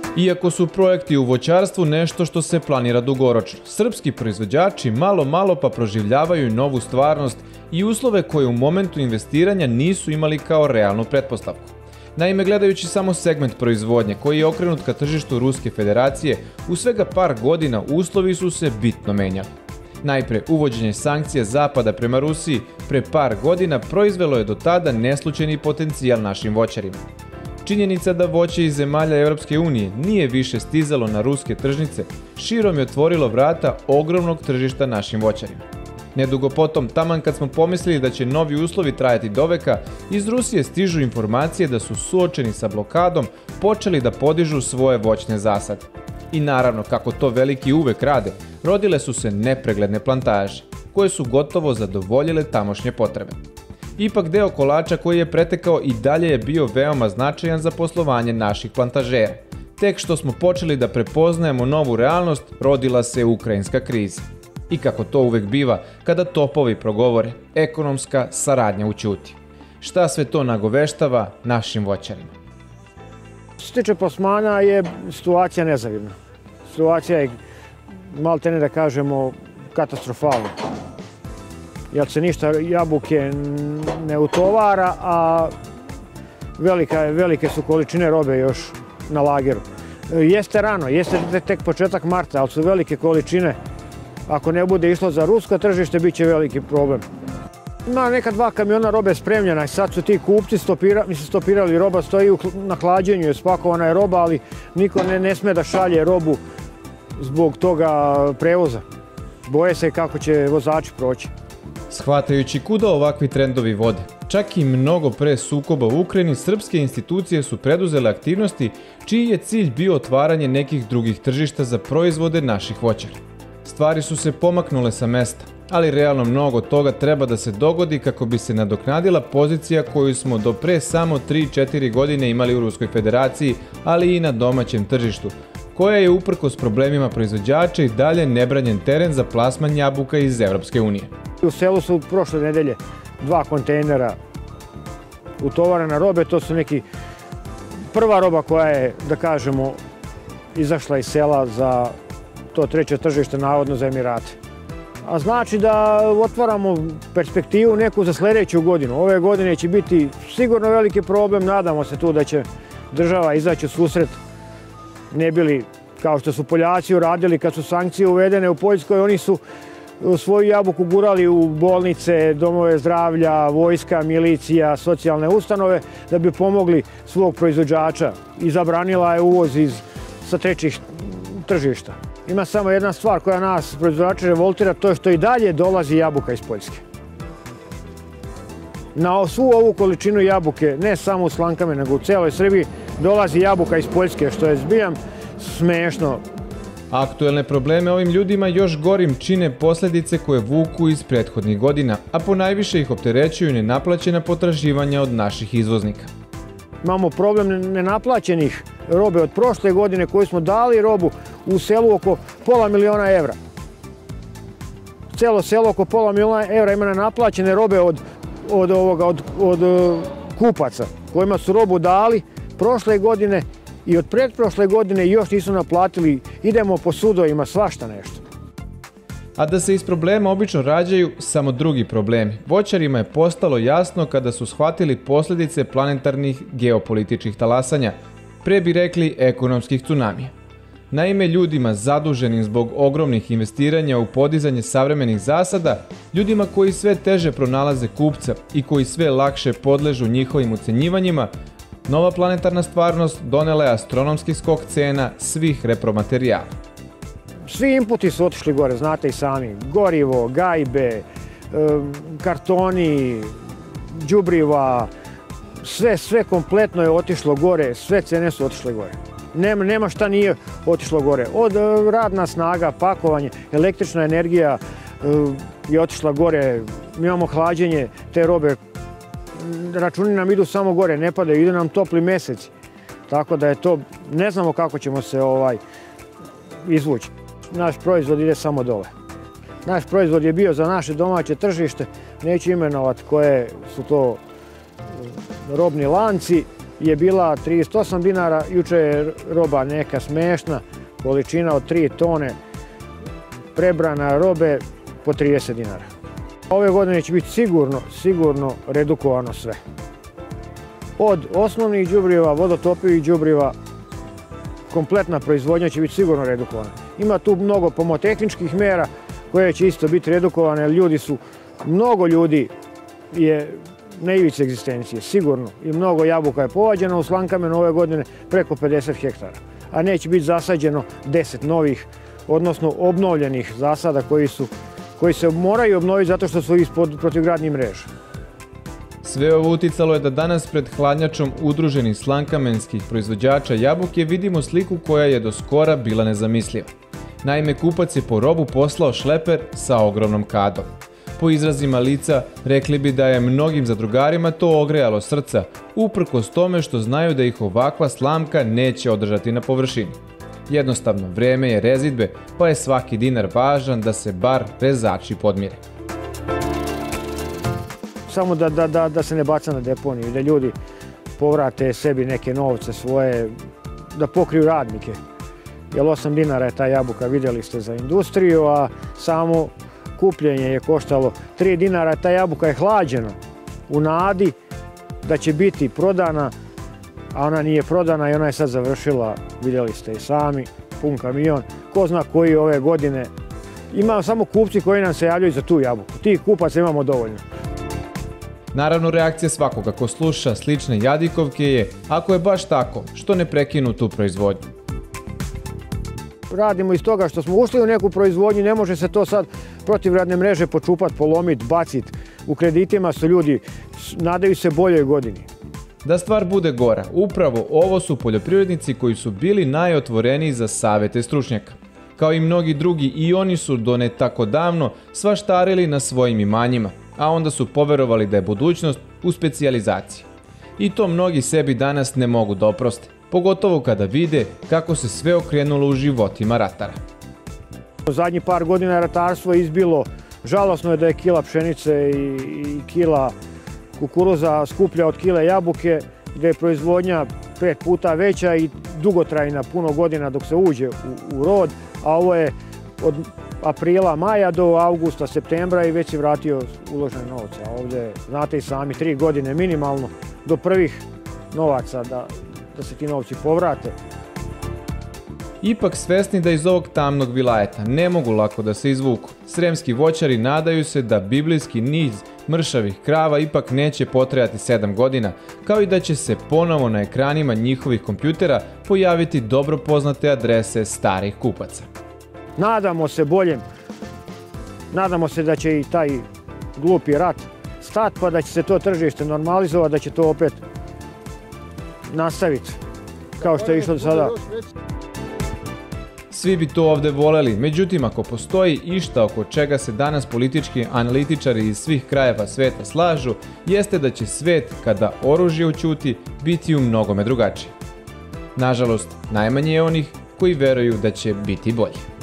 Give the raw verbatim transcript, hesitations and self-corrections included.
Iako su projekti u voćarstvu nešto što se planira dugoročno, srpski proizvođači malo malo pa proživljavaju novu stvarnost i uslove koje u momentu investiranja nisu imali kao realnu pretpostavku. Naime, gledajući samo segment proizvodnje koji je okrenut ka tržištu Ruske federacije, u svega par godina uslovi su se bitno menjali. Najpre, uvođenje sankcija Zapada prema Rusiji pre par godina proizvelo je do tada neslućeni potencijal našim voćarima. Činjenica da voće iz zemalja Evropske unije nije više stizalo na ruske tržnice, širom je otvorilo vrata ogromnog tržišta našim voćarima. Nedugo potom, taman kad smo pomislili da će novi uslovi trajati doveka, iz Rusije stižu informacije da su suočeni sa blokadom počeli da podižu svoje voćne zasade. I naravno, kako to veliki uvek rade, rodile su se nepregledne plantaže, koje su gotovo zadovoljile tamošnje potrebe. Ipak deo kolača koji je pretekao i dalje je bio veoma značajan za poslovanje naših plantažera. Tek što smo počeli da prepoznajemo novu realnost, rodila se ukrajinska kriza. I kako to uvek biva, kada topovi progovore, ekonomska saradnja ućuti. Šta sve to nagoveštava našim voćarima? Što se tiče plasmana je situacija nezavidna. Situacija je, maltene da kažemo, katastrofalna. Jer se ništa jabuke ne utovara, a velike su količine robe još na lageru. Jeste rano, jeste tek početak marta, ali su velike količine. Ako ne bude išlo za rusko tržište, bit će veliki problem. Ima neka dva kamiona robe spremljena i sad su ti kupci stopirali, roba stoji na hlađenju, spakovana je roba, ali niko ne sme da šalje robu zbog toga prevoza. Boje se kako će vozači proći. Shvatajući kuda ovakvi trendovi vode, čak i mnogo pre sukoba u Ukrajini, srpske institucije su preduzele aktivnosti čiji je cilj bio otvaranje nekih drugih tržišta za proizvode naših voćara. Stvari su se pomaknule sa mesta, ali realno mnogo toga treba da se dogodi kako bi se nadoknadila pozicija koju smo do pre samo tri četiri godine imali u Ruskoj federaciji, ali i na domaćem tržištu, koja je uprkos problemima proizvođača i dalje nebranjen teren za plasman jabuka iz Evropske unije. U selu su prošle nedelje dva kontejnera utovarena robe, to su neki prva roba koja je, da kažemo, izašla iz sela za to treće tržište, navodno za Emirate. A znači da otvaramo perspektivu neku za sljedeću godinu. Ove godine će biti sigurno veliki problem, nadamo se tu da će država izaći u susret, ne bili kao što su Poljaci uradili kad su sankcije uvedene u Poljskoj, oni su svoju jabuku gurali u bolnice, domove zdravlja, vojska, milicija, socijalne ustanove da bi pomogli svog proizvođača i zabranila je uvoz sa trećih tržišta. Ima samo jedna stvar koja nas proizvođača revoltira, to je što i dalje dolazi jabuka iz Poljske. Na svu ovu količinu jabuke, ne samo u Slankama, nego u celoj Srbiji, dolazi jabuka iz Poljske, što je zbiljam smešno. Aktuelne probleme ovim ljudima još gorim čine posljedice koje vuku iz prethodnih godina, a ponajviše ih opterećuju nenaplaćena potraživanja od naših izvoznika. Imamo problem nenaplaćenih robe od prošle godine koju smo dali robu u selu oko pola miliona evra. Celo selo oko pola miliona evra ima nenaplaćene robe od, od, ovoga, od, od kupaca kojima su robu dali prošle godine i od pretprošle godine još nisu naplatili. Idemo po sudovima, svašta nešto. A da se iz problema obično rađaju samo drugi problemi. Voćarima je postalo jasno kada su shvatili posljedice planetarnih geopolitičkih talasanja, pre bi rekli ekonomskih tsunamija. Naime, ljudima zaduženim zbog ogromnih investiranja u podizanje savremenih zasada, ljudima koji sve teže pronalaze kupca i koji sve lakše podležu njihovim ucenjivanjima, nova planetarna stvarnost donela je astronomski skok cena svih repromaterijala. Svi inputi su otišli gore, znate i sami. Gorivo, gajbe, kartoni, đubriva, sve, sve kompletno je otišlo gore, sve cene su otišle gore. Nema, nema šta nije otišlo gore. Od radna snaga, pakovanje, električna energija je otišla gore. Mi imamo hlađenje te robe. Računi nam idu samo gore, ne padaju, ide nam topli mesec. Tako da je to, ne znamo kako ćemo se ovaj izvući. Naš proizvod ide samo dole. Naš proizvod je bio za naše domaće tržište, neću imenovati koje su to robni lanci, je bila trideset osam dinara, juče je roba neka smešna, količina od tri tone prebrana robe po trideset dinara. Ove godine će biti sigurno, sigurno redukovano sve. Od osnovnih đubriva, vodotopivih đubriva, kompletna proizvodnja će biti sigurno redukovana. Ima tu mnogo pomotehničkih mera koje će isto biti redukovane, jer ljudi su, mnogo ljudi je na ivici egzistencije, sigurno. I mnogo jabuka je povađeno u Slankamenu ove godine, preko pedeset hektara. A neće biti zasađeno deset novih, odnosno obnovljenih zasada koji su koji se moraju obnoviti zato što su ispod protivgradnih mreža. Sve ovo uticalo je da danas pred hladnjačom udruženih slankamenskih proizvođača jabuke vidimo sliku koja je do skora bila nezamisliva. Naime, kupac je po robu poslao šleper sa ogromnom kadom. Po izrazima lica rekli bi da je mnogim zadrugarima to ogrejalo srca, uprkos tome što znaju da ih ovakva slamka neće održati na površini. Jednostavno, vreme je rezidbe, pa je svaki dinar važan da se bar rezači podmire. Samo da, da, da, da se ne baca na deponiju i da ljudi povrate sebi neke novce svoje, da pokriju radnike. Jer osam dinara je ta jabuka, vidjeli ste, za industriju, a samo kupljenje je koštalo tri dinara. Ta jabuka je hlađena u nadi da će biti prodana, a ona nije prodana i ona je sad završila, vidjeli ste i sami, pun kamion. Ko zna koji ove godine. Ima samo kupci koji nam se javljaju za tu jabuku. Tih kupaca imamo dovoljno. Naravno, reakcija svakoga ko sluša slične jadikovke je, ako je baš tako, što ne prekinu tu proizvodnju? Radimo iz toga što smo ušli u neku proizvodnju, ne može se to sad protivgradne mreže počupati, polomiti, baciti. U kreditima su ljudi, nadaju se boljoj godini. Da stvar bude gora, upravo ovo su poljoprivrednici koji su bili najotvoreniji za savete stručnjaka. Kao i mnogi drugi, i oni su do ne tako davno svaštarili na svojim imanjima, a onda su poverovali da je budućnost u specijalizaciji. I to mnogi sebi danas ne mogu da oproste, pogotovo kada vide kako se sve okrenulo u životima ratara. U zadnjih par godina ratarstvo je izbilo. Žalosno je da je kila pšenice i, i kila kukuruza skuplja od kile jabuke, gdje je proizvodnja pet puta veća i dugotrajna puno godina dok se uđe u, u rod, a ovo je od aprila, maja do avgusta, septembra i već si vratio uložene novce. A ovdje, znate i sami, tri godine minimalno do prvih novaca da, da se ti novci povrate. Ipak svesni da iz ovog tamnog vilajeta ne mogu lako da se izvuku, sremski voćari nadaju se da biblijski niz mršavih krava ipak neće potrajati sedam godina, kao i da će se ponovo na ekranima njihovih kompjutera pojaviti dobro poznate adrese starih kupaca. Nadamo se boljem, nadamo se da će i taj glupi rat stati, pa da će se to tržište normalizovati, da će to opet nastaviti kao što je išlo do sada. Svi bi to ovde voleli, međutim ako postoji išta oko čega se danas politički analitičari iz svih krajeva sveta slažu, jeste da će svet, kada oružje ućuti, biti u mnogome drugačije. Nažalost, najmanje je onih koji veruju da će biti bolje.